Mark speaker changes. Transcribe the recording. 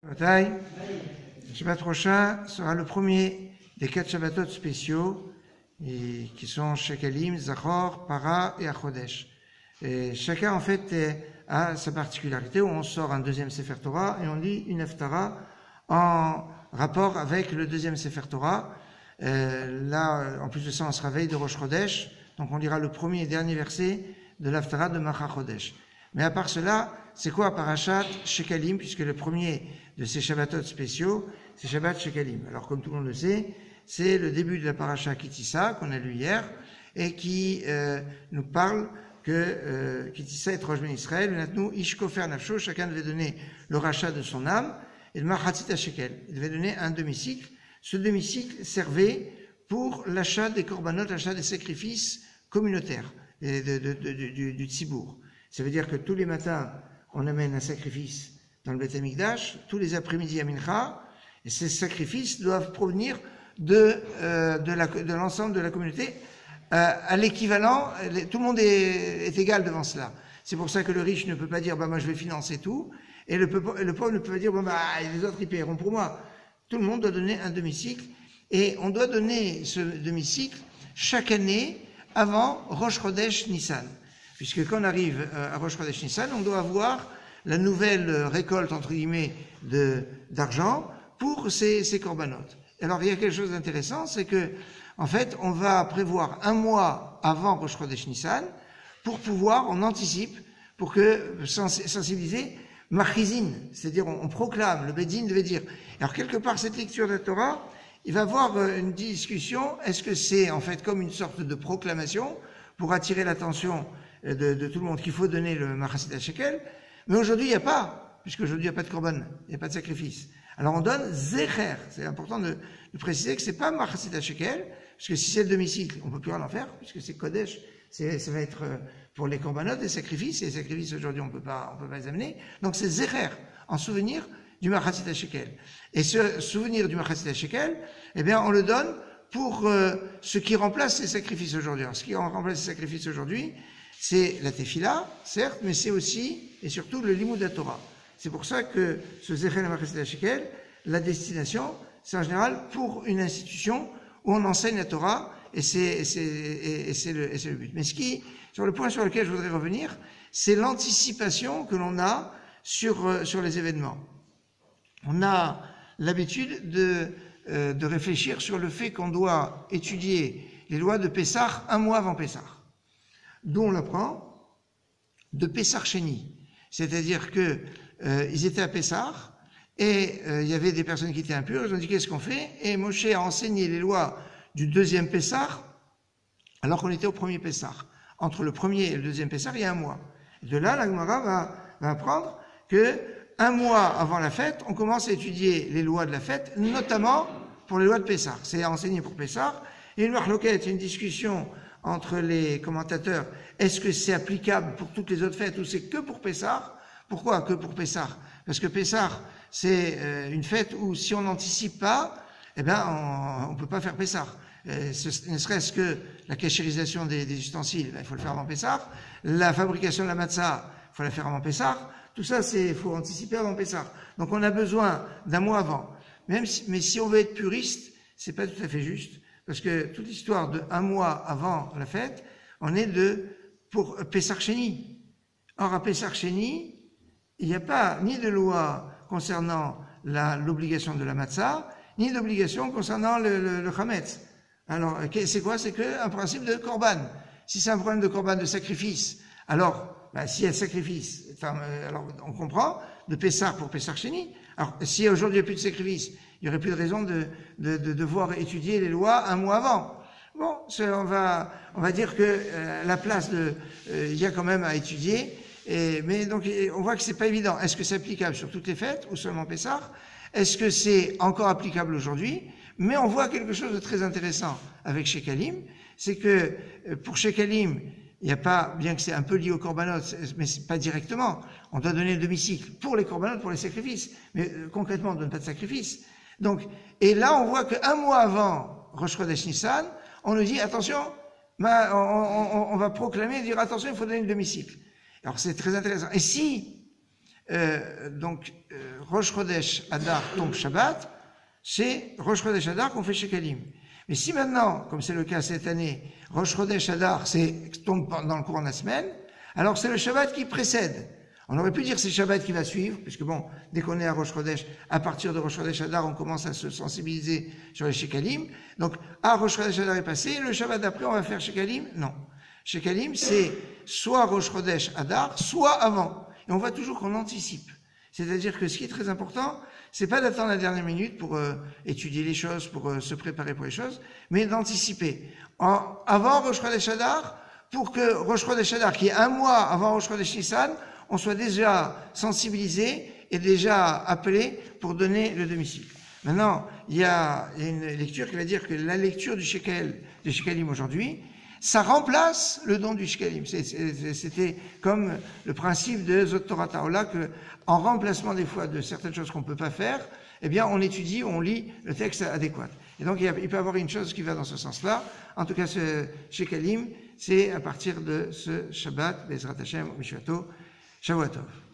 Speaker 1: Le Shabbat prochain sera le premier des 4 Shabbatot spéciaux qui sont Shekalim, Zachor, Para et Achodesh. Et chacun en fait a sa particularité où on sort un deuxième Sefer Torah et on lit une Haftarah en rapport avec le deuxième Sefer Torah. Là, en plus de ça, on sera veille de Rosh Chodesh, donc on lira le premier et dernier verset de l'Haftarah de Macha Chodesh. Mais à part cela, c'est quoi Parashat Shekalim, puisque le premier de ces Shabbatot spéciaux, c'est Shabbat Shekalim. Alors comme tout le monde le sait, c'est le début de la Parashat Kitissa qu'on a lu hier et qui nous parle que Kitissa est Rosh Ben Israël, Natnu Ish Kofer Nafsho, chacun devait donner le rachat de son âme, et le Machatzit HaShekel, il devait donner un demi-cycle. Ce demi-cycle servait pour l'achat des korbanot, l'achat des sacrifices communautaires du Tzibour. Ça veut dire que tous les matins, on amène un sacrifice dans le Beth Amikdash, tous les après-midi à Mincha, et ces sacrifices doivent provenir de l'ensemble de la communauté, à l'équivalent, tout le monde est égal devant cela. C'est pour ça que le riche ne peut pas dire, bah, moi je vais financer tout, et le pauvre ne peut pas dire, bon, bah, les autres ils paieront pour moi. Tout le monde doit donner un demi-cycle, et on doit donner ce demi-cycle chaque année avant Rosh Chodesh Nissan. Puisque quand on arrive à Rosh Chodesh Nissan, on doit avoir la nouvelle récolte, entre guillemets, d'argent pour ces corbanotes. Alors, il y a quelque chose d'intéressant, c'est que, en fait, on va prévoir un mois avant Rosh Chodesh Nissan pour pouvoir, on anticipe, pour que, sensibiliser, Machizin, c'est-à-dire on proclame, le Beddin devait dire. Alors, quelque part, cette lecture de la Torah, il va y avoir une discussion, est-ce que c'est, en fait, comme une sorte de proclamation pour attirer l'attention de tout le monde qu'il faut donner le Machatzit HaShekel, mais aujourd'hui il n'y a pas, puisqu'aujourd'hui il n'y a pas de korban, il n'y a pas de sacrifice. Alors on donne Zecher, c'est important de préciser que c'est pas Machatzit HaShekel, parce que si c'est le demi-cycle, on peut plus rien en faire, puisque c'est Kodesh, ça va être pour les korbanot, des sacrifices, et les sacrifices aujourd'hui on peut pas les amener, donc c'est Zecher, en souvenir du Machatzit HaShekel. Et ce souvenir du Machatzit HaShekel, eh bien on le donne pour ce qui remplace les sacrifices aujourd'hui. Alors ce qui remplace les sacrifices aujourd'hui, c'est la tefila, certes, mais c'est aussi et surtout le limud Torah. C'est pour ça que ce Zecher Machatzit HaShekel, la destination, c'est en général pour une institution où on enseigne la Torah, et c'est le but. Mais sur le point sur lequel je voudrais revenir, c'est l'anticipation que l'on a sur les événements. On a l'habitude de réfléchir sur le fait qu'on doit étudier les lois de Pessah un mois avant Pessah. D'où on l'apprend de Pessah Sheni. C'est-à-dire que ils étaient à Pessah et il y avait des personnes qui étaient impures, ils ont dit qu'est-ce qu'on fait? Et Moshe a enseigné les lois du deuxième Pessah alors qu'on était au premier Pessah. Entre le premier et le deuxième Pessah, il y a un mois. De là, la Gemara va apprendre que un mois avant la fête, on commence à étudier les lois de la fête, notamment pour les lois de Pessah. C'est enseigné pour Pessah. Et une marloquette, une discussion entre les commentateurs, est-ce que c'est applicable pour toutes les autres fêtes ou c'est que pour Pessah? Pourquoi que pour Pessah? Parce que Pessah, c'est une fête où si on n'anticipe pas, eh ben on peut pas faire Pessah. Ne serait-ce que la cachérisation des ustensiles, il faut le faire avant Pessah. La fabrication de la matzah, il faut la faire avant Pessah. Tout ça, il faut anticiper avant Pessah. Donc on a besoin d'un mois avant. Mais si on veut être puriste, c'est pas tout à fait juste. Parce que toute l'histoire de un mois avant la fête, on est pour Pessah Sheni. Or, à Pessah Sheni, il n'y a pas ni de loi concernant l'obligation de la matzah, ni d'obligation concernant le chametz. Alors, c'est quoi? C'est un principe de korban. Si c'est un problème de korban, de sacrifice, alors, s'il y a sacrifice, alors on comprend, de Pessah pour Pessah Sheni. Alors, si aujourd'hui il n'y a plus de sacrifice, il n'y aurait plus de raison de devoir étudier les lois un mois avant. Bon, on va dire que la place il y a quand même à étudier, mais donc on voit que c'est pas évident. Est-ce que c'est applicable sur toutes les fêtes ou seulement Pessah? Est-ce que c'est encore applicable aujourd'hui? Mais on voit quelque chose de très intéressant avec Shekalim, c'est que pour Shekalim, il n'y a pas, bien que c'est un peu lié au korbanot, mais c'est pas directement. On doit donner le demi-cycle pour les korbanot, pour les sacrifices. Mais concrètement, on ne donne pas de sacrifice. Donc, et là, on voit qu'un mois avant Rosh Chodesh Nissan, on nous dit, attention, on va proclamer, dire, attention, il faut donner le demi-cycle. Alors, c'est très intéressant. Et si Rosh Chodesh Adar tombe Shabbat, c'est Rosh Chodesh Adar qu'on fait Shekalim. Mais si maintenant, comme c'est le cas cette année, Rosh Chodesh Adar tombe dans le courant de la semaine, alors c'est le Shabbat qui précède. On aurait pu dire c'est le Shabbat qui va suivre, puisque bon, dès qu'on est à Rosh Chodesh, à partir de Rosh Chodesh Adar, on commence à se sensibiliser sur les Shekalim. Donc, Rosh Chodesh Adar est passé, le Shabbat d'après, on va faire Shekalim? Non. Shekalim, c'est soit Rosh Chodesh Adar, soit avant. Et on voit toujours qu'on anticipe. C'est-à-dire que ce qui est très important, c'est pas d'attendre la dernière minute pour étudier les choses, pour se préparer pour les choses, mais d'anticiper. Avant Rosh Chodesh Adar, pour que Rosh Chodesh Adar, qui est un mois avant Rosh Chodesh Nissan, on soit déjà sensibilisé et déjà appelé pour donner le demi-cycle. Maintenant, il y a une lecture qui va dire que la lecture du Shekalim aujourd'hui, ça remplace le don du Shekalim. C'était comme le principe de Zot Torah Ta'ola, que en remplacement des fois de certaines choses qu'on ne peut pas faire, eh bien on étudie, on lit le texte adéquat. Et donc il peut y avoir une chose qui va dans ce sens-là. En tout cas, ce Shekalim, c'est à partir de ce Shabbat, Bezrat Hashem, Mishvato, Shavuot Tov.